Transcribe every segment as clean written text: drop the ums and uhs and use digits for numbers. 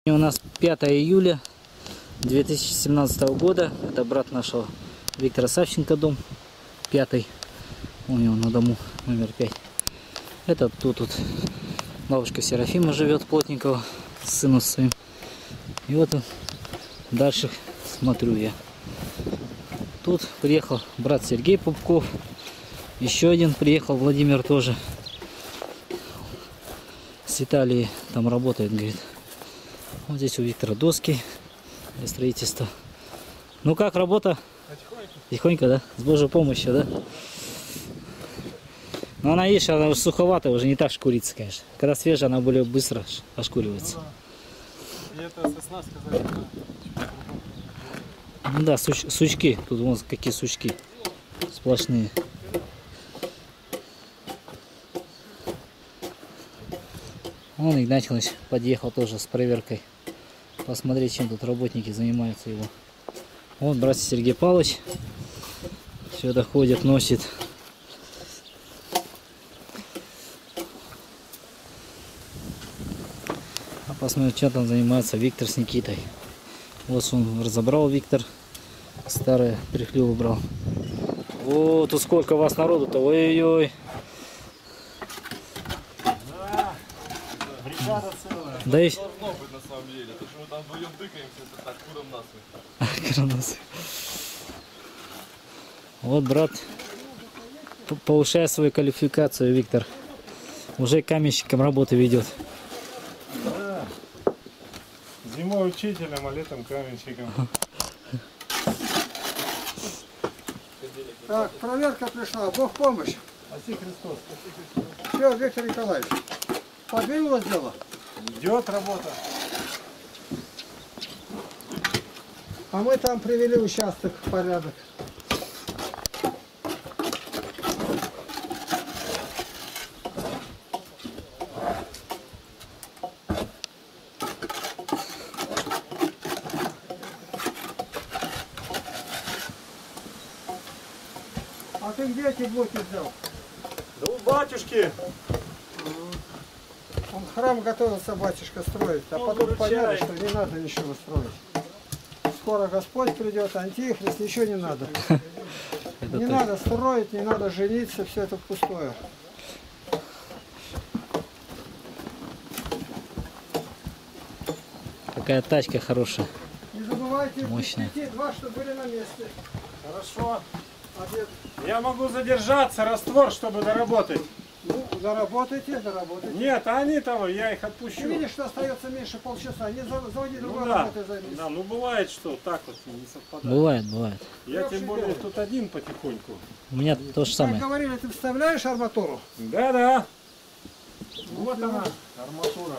У нас 5 июля 2017 года. Это брат нашего Виктора Савченко, дом 5. У него на дому номер 5. Это тут бабушка Серафима живет, Плотникова, с сыном своим. И вот дальше смотрю я. Тут приехал брат Сергей Пупков. Еще один приехал, Владимир тоже. С Италии там работает, говорит. Вот здесь у Виктора доски для строительства. Ну как работа? Тихонько. Тихонько, да? С Божьей помощью, да? Но она, видишь, она уже суховатая, уже не так шкурится, конечно. Когда свежая, она более быстро ошкуривается. Ну, да. И это сосна, сказали, ну да, сучки. Тут вон какие сучки. Сплошные. Вон Игнатьевич подъехал тоже с проверкой. Посмотреть, чем тут работники занимаются его. Вот брат Сергей Павлович сюда ходит, носит. А посмотрим, чем там занимается Виктор с Никитой. Вот он разобрал, Виктор. Старое тряхлё убрал. О, тут сколько вас народу-то. Ой-ой-ой. бригада целая. Да и... Должно быть на самом деле. То, что мы там вдвоем тыкаемся, это так, куром насмех. Вот брат повышает свою квалификацию, Виктор. Уже каменщиком работы ведет. Да. Зимой учителем, а летом каменщиком. Так, проверка пришла. Бог помощь. Спаси Христос. Все, Виктор Николаевич. Подвинулось дело? Идет работа. А мы там привели участок в порядок. А ты где эти блоки взял? Да у батюшки. Он храм готовился, батюшка, строить, а Он потом поняли, выручает. что не надо ничего строить. Скоро Господь придет, антихрист, ничего не надо. Не надо строить, не надо жениться, все это пустое. Какая тачка хорошая. Не забывайте, Мощная. два, что были на месте. Хорошо. Обед. Я могу задержаться, раствор, чтобы доработать. Ну, доработайте, доработайте. Нет, они того, я их Ты отпущу. видишь, что остается меньше полчаса, не заводи Ну другой да, работой займись. да, ну бывает, что так вот не совпадает. Бывает, бывает. Я тем более тут один потихоньку. У меня то же Как самое. говорили, ты вставляешь арматуру? Да-да. Вот она, арматура.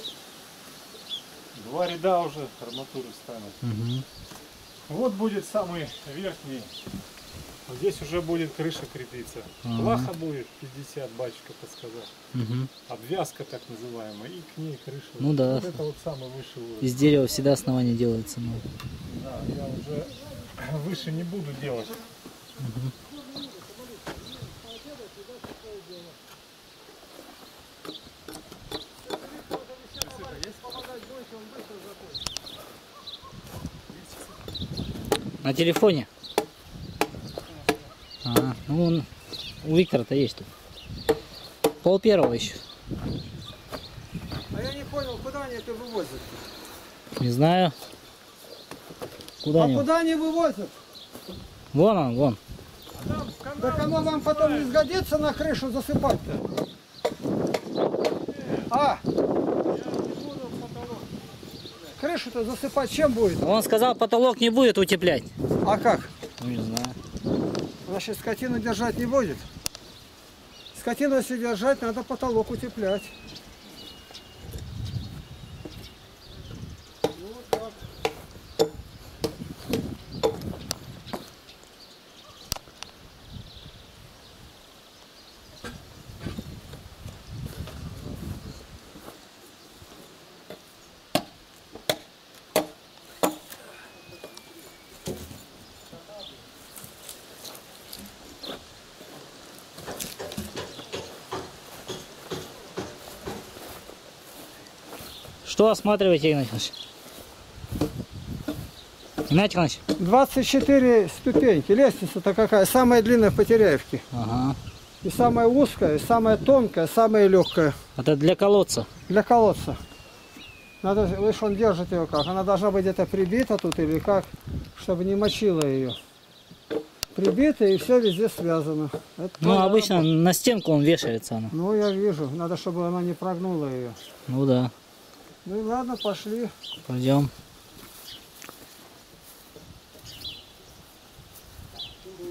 2 ряда уже арматуры станут. Угу. Вот будет самый верхний. Здесь уже будет крыша крепиться. Ага. Плаха будет 50, батюшка подсказал. Угу. Обвязка так называемая. И к ней крыша. Ну да. Вот это вот самый высший уровень. Из дерева всегда основание делается. Ну. Да, я уже выше не буду делать. На телефоне? А, ну он, у Виктора-то есть тут. 12:30 еще. А я не понял, куда они это вывозят? Не знаю. Куда А они? куда они вывозят? Вон он, вон. Так оно вам потом не сгодится на крышу засыпать-то. А? Крышу-то засыпать чем будет? Он сказал, потолок не будет утеплять. А как? Ну, не знаю. Значит, скотину держать не будет. Скотину, если держать, надо потолок утеплять. Вот так. Что осматриваете, Игнатий Иванович? Игнатий Иванович? 24 ступеньки. Лестница-то какая? Самая длинная в Потеряевке. Ага. И самая узкая, и самая тонкая, самая легкая. Это для колодца. Для колодца. Надо, видишь, он держит ее как. Она должна быть где-то прибита тут или как, чтобы не мочила ее. Прибита и все везде связано. Это Ну, тоже обычно работа. на стенку он вешается. Она. Ну, я вижу. Надо, чтобы она не прогнула ее. Ну да. Ну и ладно, пошли. Пойдем.